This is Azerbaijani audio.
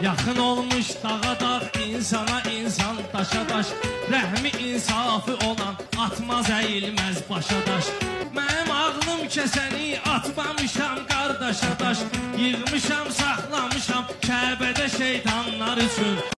Yaxın olmuş dağa dağ, insana insan, daşa daş. Rəhmi insafı olan atmaz əyilməz başa daş. Mənim ağlım kəsəni atmamışam qardaşa daş. Yığmışam, saxlamışam Kəbədə şeytanlar üçün.